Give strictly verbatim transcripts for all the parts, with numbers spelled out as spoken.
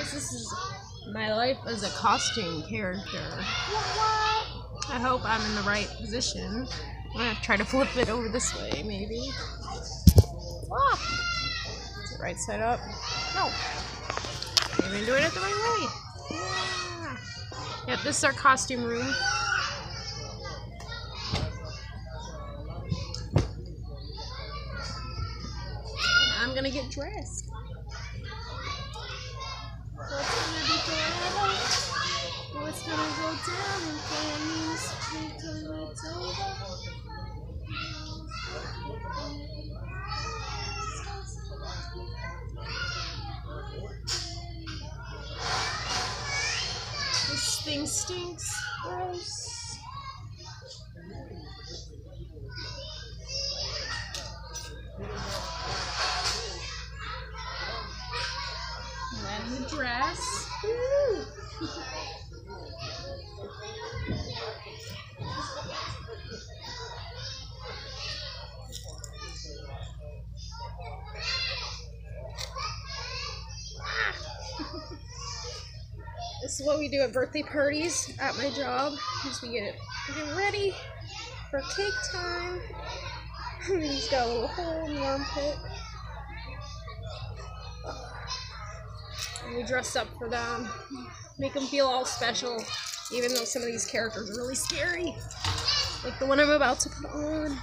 guys, this is my life as a costume character. I hope I'm in the right position. I'm gonna try to flip it over this way, maybe. Ah! Is it right side up? No. Maybe I'm doing it the right way. Yeah. Yep, this is our costume room. I'm gonna get dressed. What's gonna be forever? What's gonna go down in flames until it's over? This thing stinks. Gross. And then the dress. Woo! This is what we do at birthday parties at my job. Is we get we get ready for cake time. He's got a little hole in the armpit. And we dress up for them, make them feel all special, even though some of these characters are really scary, like the one I'm about to put on.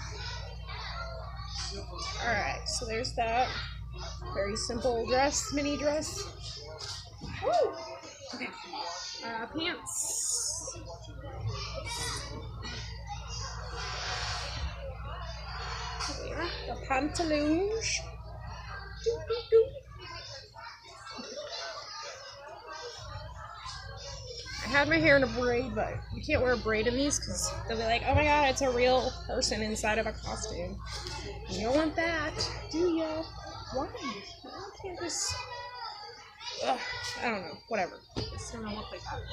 Alright, so there's that. Very simple dress, mini dress. Woo! Okay. Uh, pants. There, the pantaloons. Doo, doo, doo. I had my hair in a braid, but you can't wear a braid in these because they'll be like, oh my god, it's a real person inside of a costume. You don't want that, do you? Why? I can't just... Ugh, I don't know. Whatever. It's gonna look like that.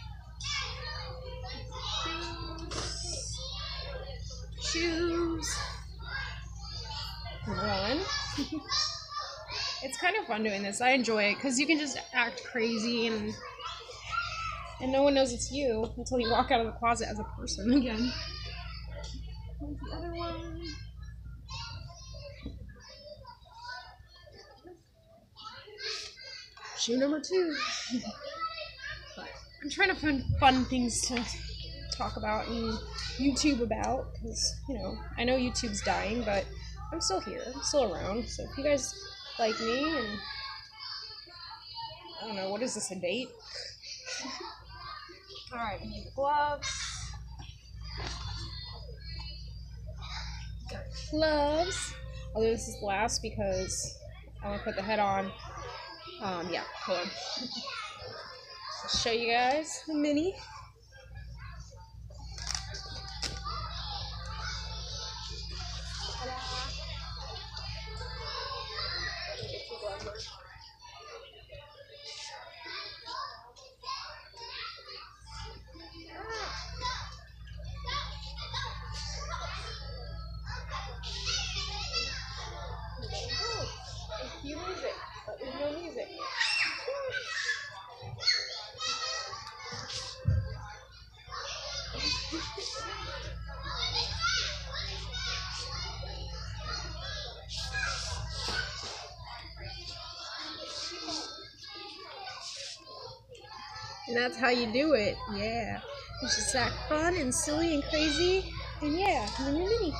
Shoes. One. It's kind of fun doing this. I enjoy it because you can just act crazy and and no one knows it's you until you walk out of the closet as a person again. Here's the other one. Shoe number two. But I'm trying to find fun things to talk about and YouTube about because, you know, I know YouTube's dying, but I'm still here. I'm still around. So if you guys like me and I don't know, what is this, a date? Alright, we need the gloves. Got gloves. Although this is last because I want to put the head on. Um, yeah, hold on. I'll show you guys the mini. Cue music, but there's no music. And that's how you do it, yeah. It's just act fun and silly and crazy, and yeah, and then you're mini.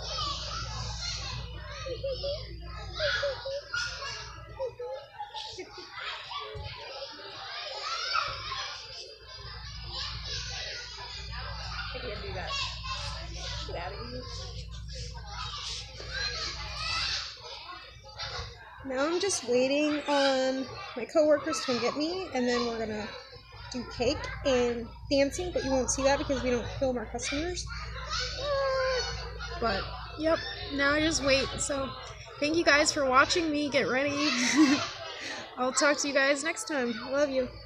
I can't do that. Get out of here. Now I'm just waiting on my coworkers to get me, and then we're gonna do cake and dancing, but you won't see that because we don't film our customers. But, yep, now I just wait. So, thank you guys for watching me get ready. I'll talk to you guys next time. Love you.